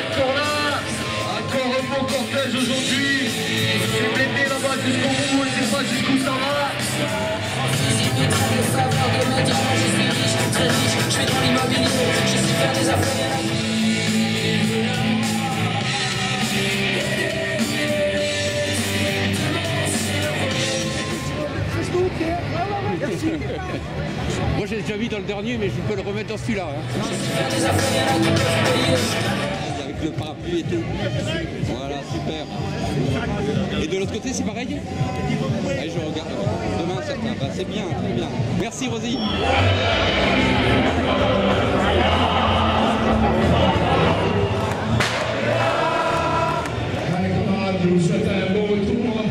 être pour là. Encore un bon cortège aujourd'hui. C'est blindé là-bas jusqu'au bout, je sais pas jusqu'où ça va. Si vous trouvez savoir de me dire moi je suis riche, très riche, je suis dans l'immobilier, je sais faire des affaires. Moi j'ai déjà vu dans le dernier, mais je peux le remettre dans celui-là. Hein. Avec le parapluie et tout. Voilà, super. Et de l'autre côté, c'est pareil? Allez, je regarde. Demain, c'est bien, très bien. Merci, Rosie. Je vous souhaite un bon retour.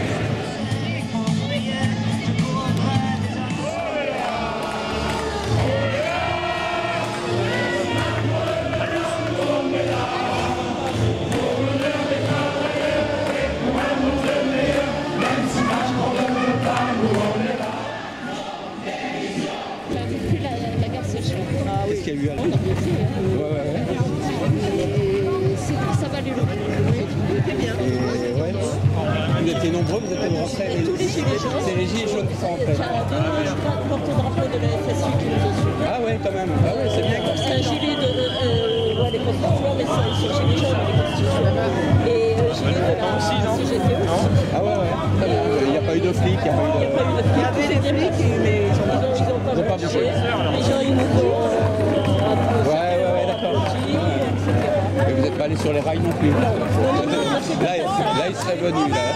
Qu'est-ce qu'il y a eu à l'heure? Ça va aller le coup. Bien. Ouais. Vous étiez nombreux, vous êtes rentrés. Tous les gilets jaunes. C'est les gilets jaunes qui sont rentrés. Porte-drapeau de la FSU qui nous a suivis. Ah ouais, quand même. Ah ouais, c'est bien. C'est un gilet de les constituants, mais c'est gilet jaune, les constituants. Et gilet de la CGT. Ah ouais, ouais. Il n'y a pas eu de flics, il n'y a pas eu de... Il y avait des flics, mais ils n'ont pas bougé. Les gens, ils nous ont... Ouais, d'accord. Mais vous n'êtes pas allé sur les rails non plus. Là, il serait venu, là.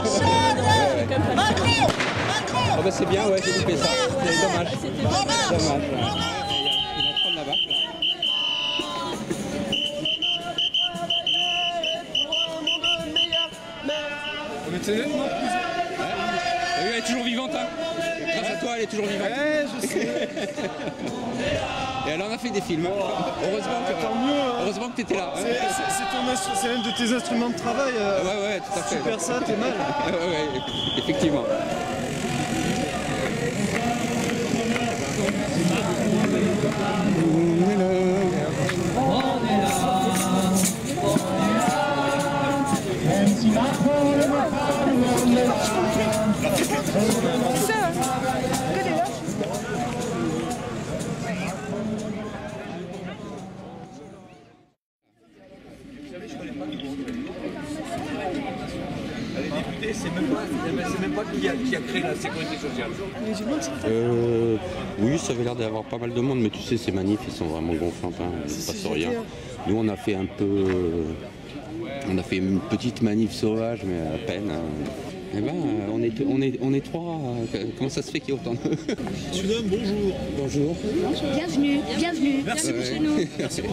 Ah bah c'est bien, ouais, j'ai loupé ça. C'est dommage. Dommage. Il y en a trop là-bas. On était là, non? Elle est toujours vivante, hein. Grâce à toi, elle est toujours vivante. Ouais, je sais. Et elle en a fait des films. Heureusement que tu étais là. C'est l'un de tes instruments de travail. Ouais, tout à fait. Super ça, t'es mal. Ouais, effectivement. C'est même pas qui a créé la sécurité sociale. Oui, ça avait l'air d'avoir pas mal de monde, mais tu sais, ces manifs, ils sont vraiment gonflants, hein, il ne se passe rien. Nous, on a fait un peu... on a fait une petite manif sauvage, mais à peine. Hein. Eh ben, on est trois. Comment ça se fait qu'il y ait autant de... Soudain, bonjour. Bonjour. Bienvenue. Merci. Bienvenue chez nous. Merci.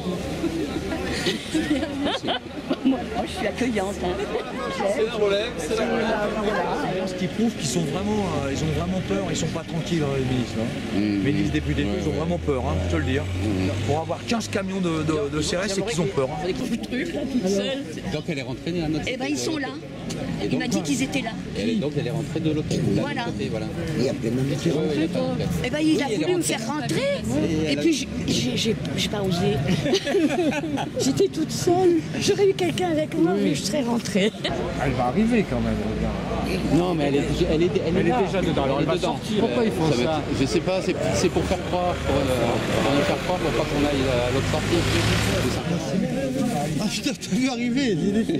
Moi, je suis accueillante. C'est le problème, c'est la problème. Ce qui prouve qu'ils sont vraiment, ils ont vraiment peur, ils sont pas tranquilles dans les ministres. Hein. Les ministres députés, ils ont vraiment peur, hein, je te le dis. Pour avoir 15 camions de CRS, c'est qu'ils ont peur. Hein. Donc elle est rentrée à notre... Eh ben ils sont là. Il m'a dit qu'ils étaient là. Donc elle est rentrée de l'autre côté. Voilà. Voilà. Eh ben il a voulu me faire rentrer. Et puis j'ai pas osé. J'étais toute seule. J'aurais eu quelqu'un avec moi, mais je serais rentrée. Elle va arriver quand même, regarde. Non, mais elle est déjà dedans. Alors elle va sortir. Pourquoi ils font ça? Je sais pas, c'est pour faire croire, pour nous faire croire pour pas qu'on aille à l'autre sortie. Ah putain, t'as vu arriver.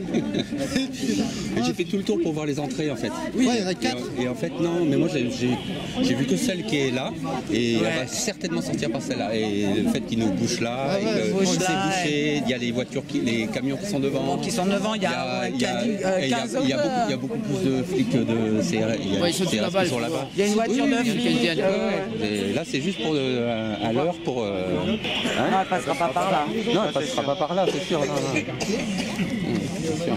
J'ai fait tout le tour pour voir les entrées en fait. Oui, il y en a 4. Et en fait non, mais moi j'ai vu que celle qui est là et elle va certainement sortir par celle-là. Et le fait qu'ils nous bouchent là, et que c'est bouché, il y a les voitures, les camions qui sont devant. Qui sont devant, il y a 15 il y a beaucoup plus de flics de CRS. Ils sont là-bas. Il y a une voiture de flics. Et là c'est juste pour à l'heure pour. Elle passera pas par là. Non, elle passera pas par là, c'est sûr. C'est sûr.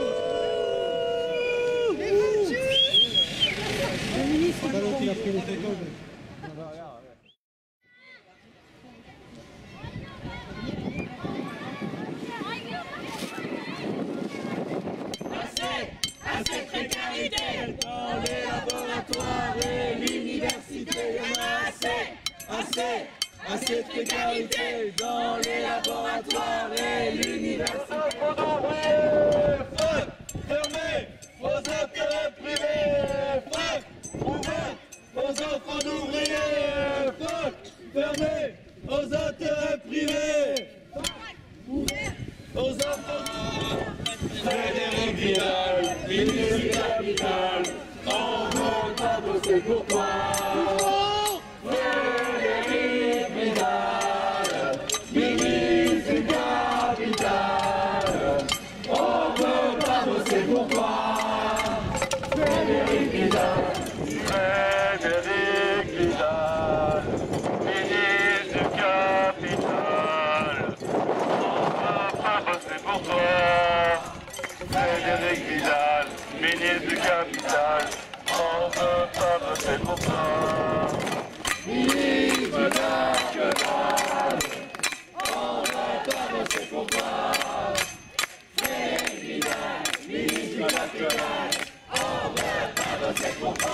Assez de précarité dans les laboratoires et l'université. Assez de précarité dans les laboratoires et l'université. Vidal, ministre du capital, on veut pas bosser pour toi. Frédéric Vidal, ministre du capital, on veut pas bosser pour toi. Frédéric Vidal, Frédéric Vidal, ministre du capital, on veut pas bosser pour toi. Frédéric Vidal, ministre du capital, on veut pas bosser pour toi. Ministre du capital, on veut pas bosser pour toi. Frédéric Vidal, ministre du capital, on veut pas bosser pour toi.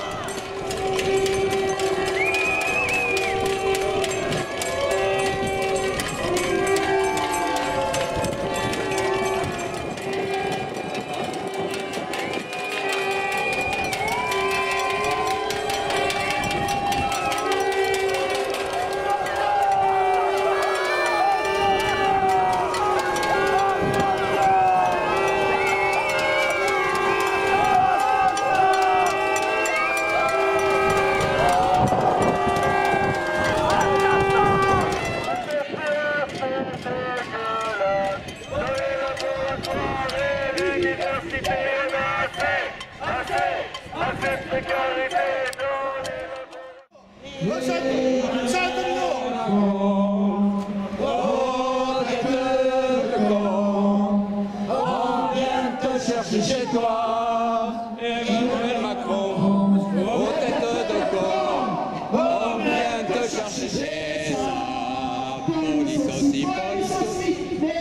Chez toi, Emmanuel Macron, aux têtes de con, on vient te chercher chez toi. Police aussi, police aussi.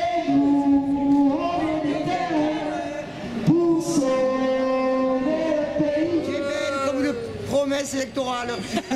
Tu es belle comme une promesse électorale.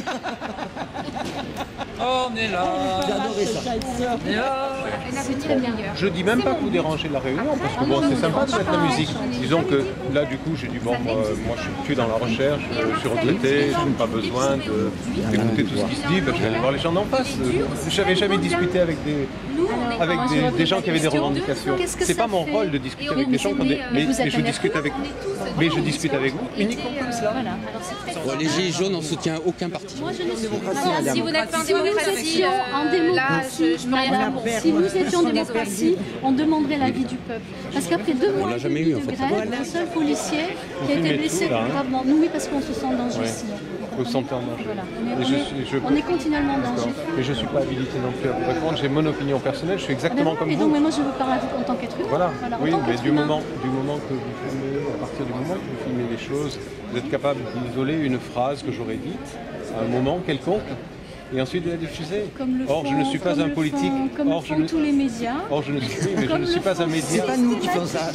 On est là. J'adorais ça. On est là. Je dis même pas que vous dérangez la réunion, parce que bon, c'est sympa de mettre la musique. Disons que là, du coup, j'ai dit, bon, moi je suis plus dans la recherche, je suis retraité, je n'ai pas besoin d'écouter tout ce qui se dit, ben, je vais aller voir les gens d'en face. Je n'avais jamais discuté avec des gens qui avaient des revendications. C'est pas mon rôle de discuter avec des gens qui ont des... Mais je discute avec vous uniquement comme ça. Bon, les Gilets jaunes, on ne soutient aucun parti. Si vous n'êtes pas en démocratie, là, je peux rien pour. Si nous étions en démocratie, on demanderait l'avis du peuple. Parce qu'après 2 mois l'a jamais eu, en de fait. grève, le seul policier qui a été blessé gravement. Nous, oui, parce qu'on se sent en danger ici. Vous vous sentez en danger. Voilà. On est continuellement en danger. Mais je ne suis pas habilité non plus à vous répondre. J'ai mon opinion personnelle, je suis exactement comme Et vous. donc, moi, je vous parle en tant qu'être humain. Voilà, oui, en tant mais qu'être du humain. moment que vous filmez, à partir du moment que vous filmez les choses, vous êtes capable d'isoler une phrase que j'aurais dite à un moment quelconque et ensuite de la diffuser. Or, je ne suis pas un politique. Comme le font tous les médias. Or, je ne suis, mais je ne suis pas un média. C'est pas nous qui faisons ça.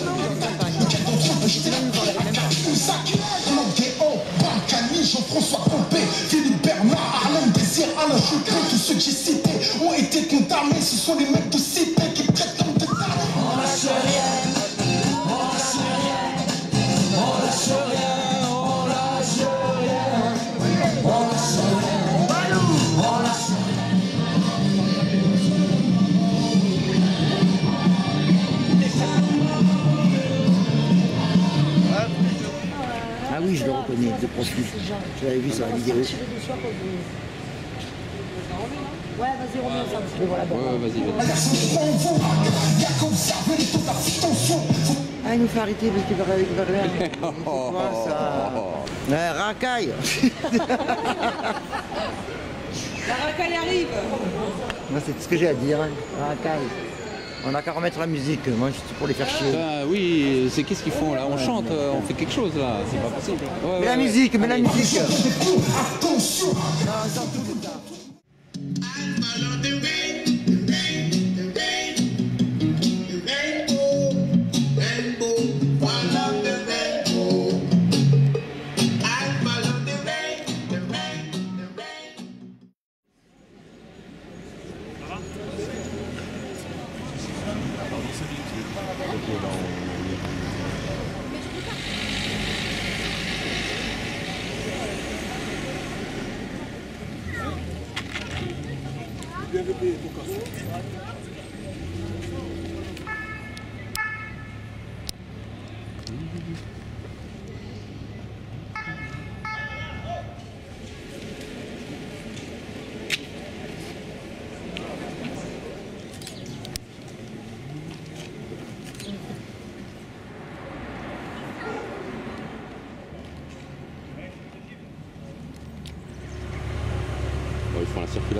Jean-François Pompé, Philippe Bernard, Arlène Désir, Alain Juppé, tous ceux que j'ai cités ont été condamnés. Ce sont les mecs de cité qui traitent comme des tarés. On lâche rien, on lâche rien, on lâche rien, on lâche rien, on lâche rien, on lâche rien. Ah oui, je le reconnais, de profil. Je l'avais vu sur la vidéo. Ouais, vas-y, reviens ça. Voilà, bon. Ouais, vas-y. Ah, il nous fait arrêter parce qu'il va rien. C'est quoi ça? Racaille. La racaille arrive. Moi, c'est tout ce que j'ai à dire. Racaille. On n'a qu'à remettre la musique. Moi, je suis pour les faire chier. Ah, oui, c'est qu'est-ce qu'ils font là? On chante, on fait quelque chose là, c'est pas possible. Ouais, Mais la musique, mais la musique. Attention.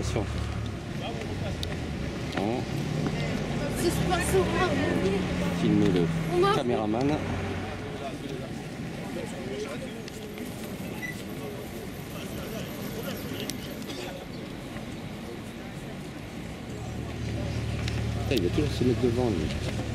attention. Bon. Filmer le caméraman. Putain, il va toujours se mettre devant lui.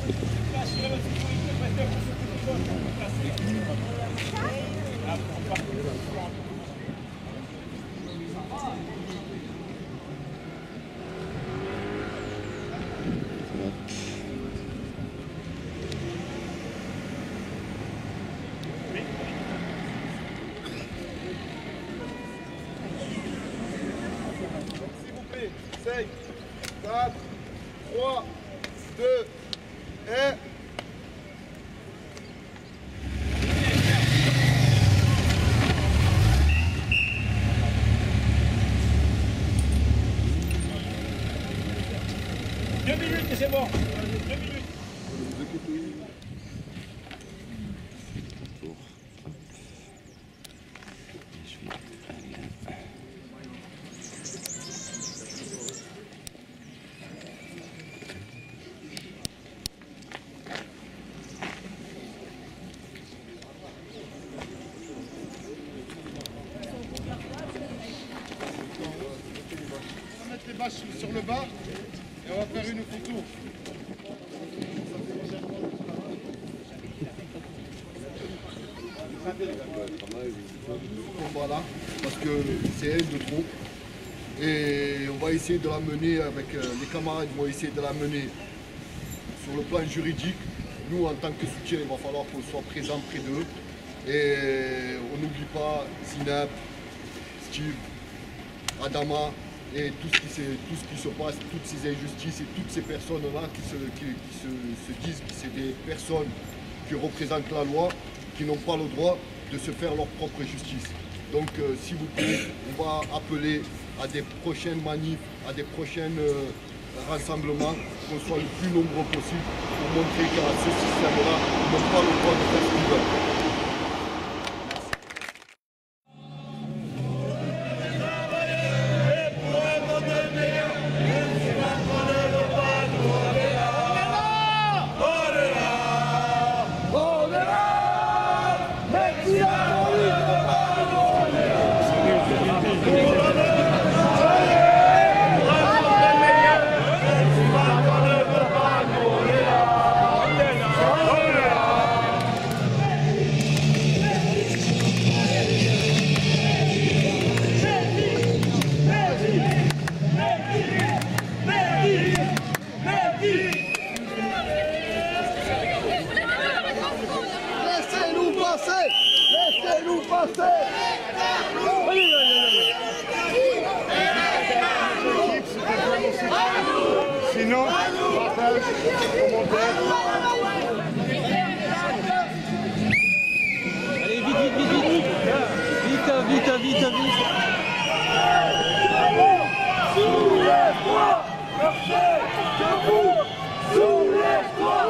S'il vous plaît, 5, 4, 3, 2, 1. C'est bon. 2 minutes. On va mettre les bâches sur le bas et on va faire une photo. Voilà, parce que c'est elle de trop. Et on va essayer de la mener avec les camarades, vont essayer de la mener sur le plan juridique. Nous, en tant que soutien, il va falloir qu'on soit présent près d'eux. Et on n'oublie pas Zineb, Steve, Adama et tout ce qui se passe, toutes ces injustices et toutes ces personnes-là qui se disent que c'est des personnes qui représentent la loi, qui n'ont pas le droit de se faire leur propre justice. Donc s'il vous plaît, on va appeler à des prochaines manifs, à des prochains rassemblements, qu'on soit le plus nombreux possible pour montrer qu'à ce système-là, ils n'ont pas le droit de faire ce qu'ils veulent. Laissez-nous passer. Sinon, partage, commentaire. Allez, vite, vite, vite, vite. Vite, vite, vite, vite. Soulève-toi, marchez, debout, soulève-toi.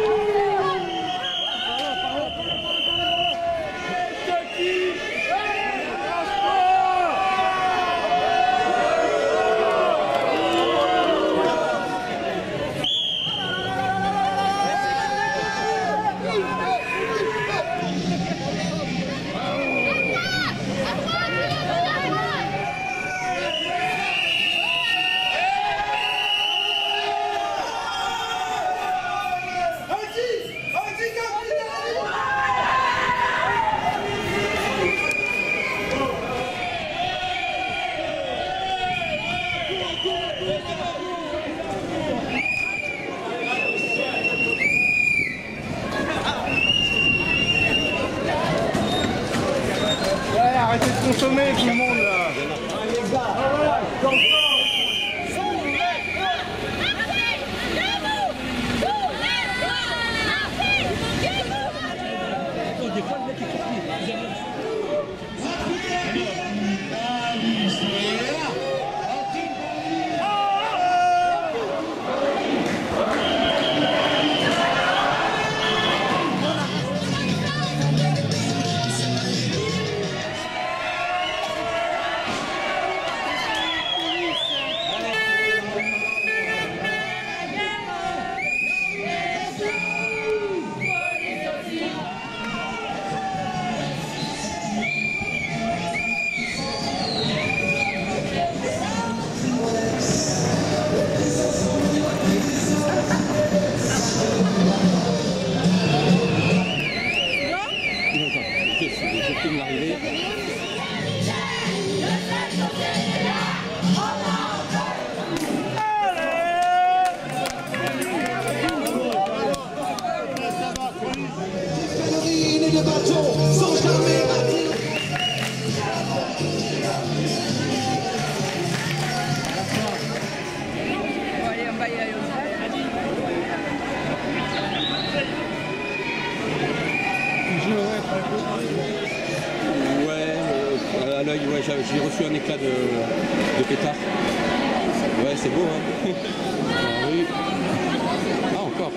Arrêtez de consommer tout le monde là. Ouais, à l'œil, ouais, j'ai reçu un éclat de pétard. Ouais, c'est beau, hein. Oui. Ah, encore.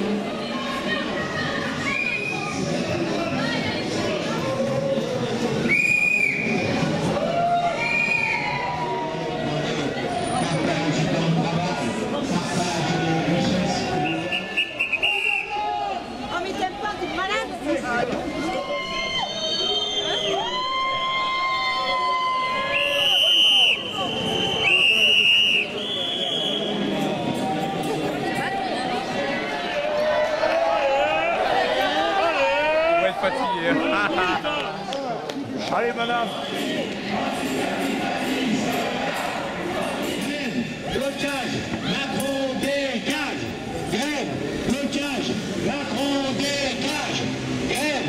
Oh mais t'aimes pas, t'es malade. On va être fatigué. Allez, madame. Blocage, Macron dégage. Grève, blocage, Macron dégage. Grève,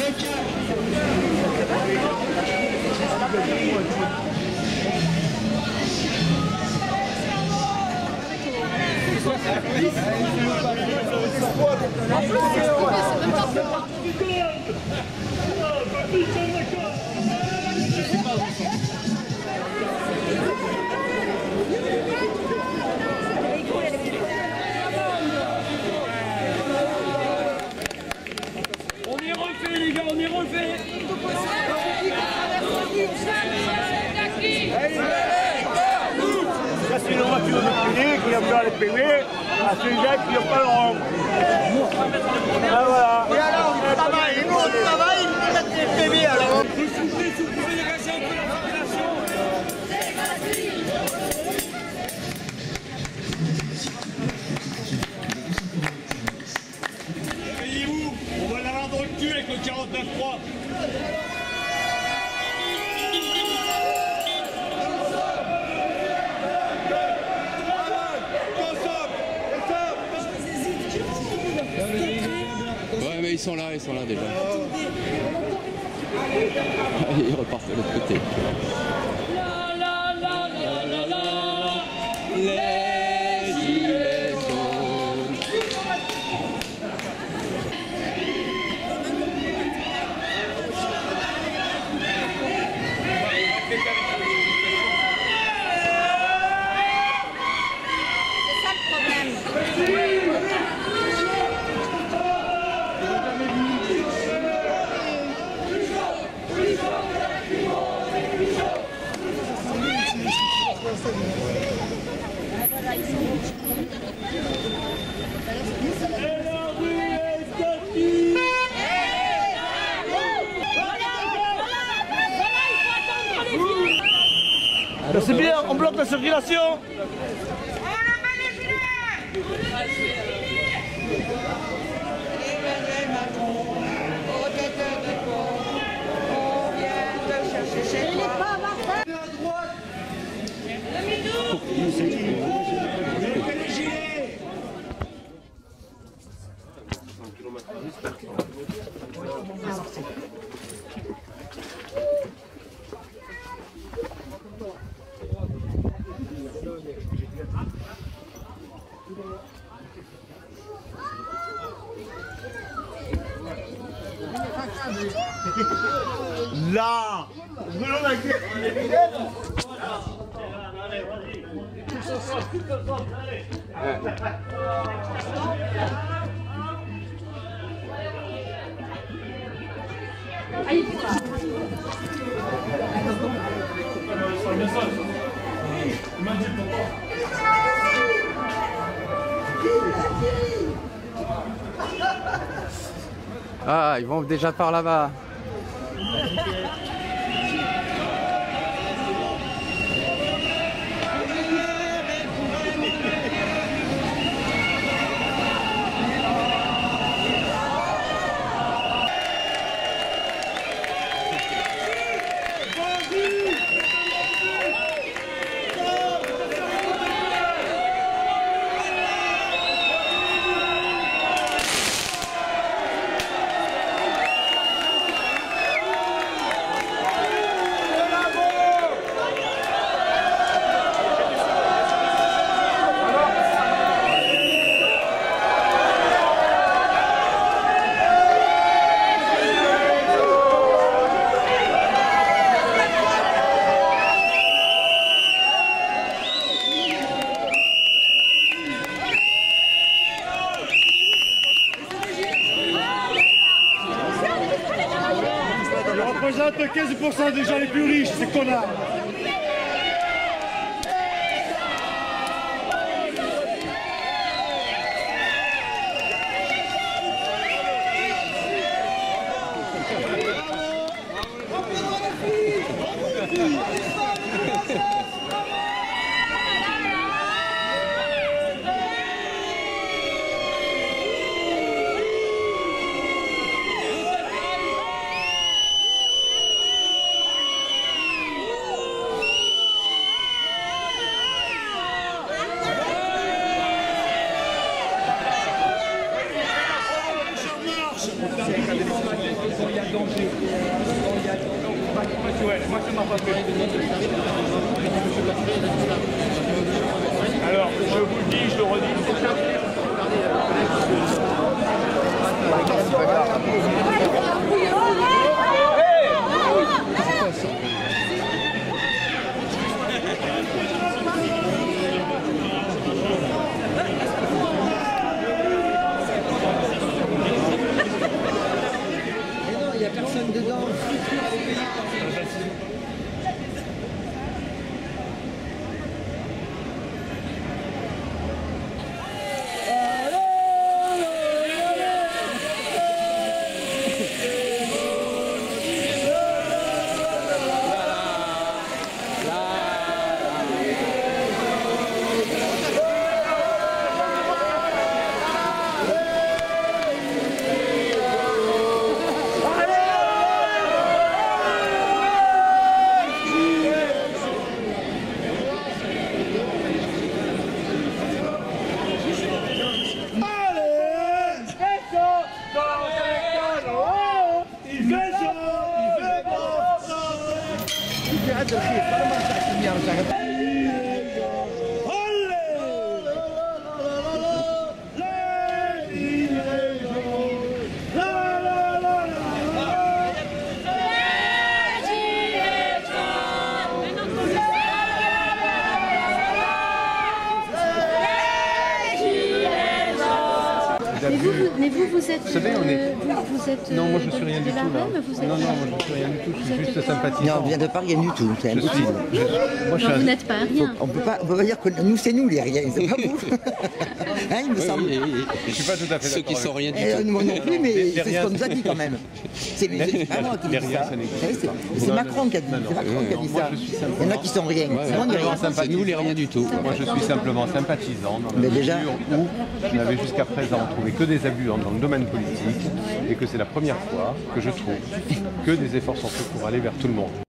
On y refait les gars, on y refait. Ça, c'est une voiture de public qui a besoin de payer à celui-là qui n'a pas le rang. Ah, voilà. Et alors, il travaille. Et nous, on travaille, ils nous mettent les PV alors. S'il vous plaît, si vous pouvez dégager un peu la population. Réveillez-vous, on va l'avoir dans le cul avec le 49.3. Ouais, mais ils sont là déjà. Ils repartent de l'autre côté. Les gilets jaunes. C'est ça le problème. C'est bien, on bloque la circulation. Là, brûlons la gueule. Ah, ils vont déjà par là-bas. représente 15% des gens les plus riches, ces connards. Moi, ça m'a pas fait. Alors, je vous le dis, je le redis, Il n'y a personne dedans. Mais vous êtes. Vous savez, on est. Vous êtes. Non, moi je suis rien du tout là. Non, moi je suis rien du tout. Je suis juste sympathisant. Non, on vient de pas rien du tout. C'est impossible. Moi, vous n'êtes pas rien. On peut pas dire que nous c'est nous les riens, c'est pas vous. Hein, il me semble. Je suis pas tout à fait ceux qui sont rien du tout. Moi non plus, mais c'est ce qu'on nous a dit quand même. C'est pas moi qui dis ça. C'est Macron qui a dit. C'est Macron qui a dit ça. Il y en a qui sont rien. C'est nous les rien du tout. Moi je suis simplement sympathisant dans la mesure où je n'avais jusqu'à présent trouvé que des abus dans le domaine politique et que c'est la première fois que je trouve que des efforts sont faits pour aller vers tout le monde.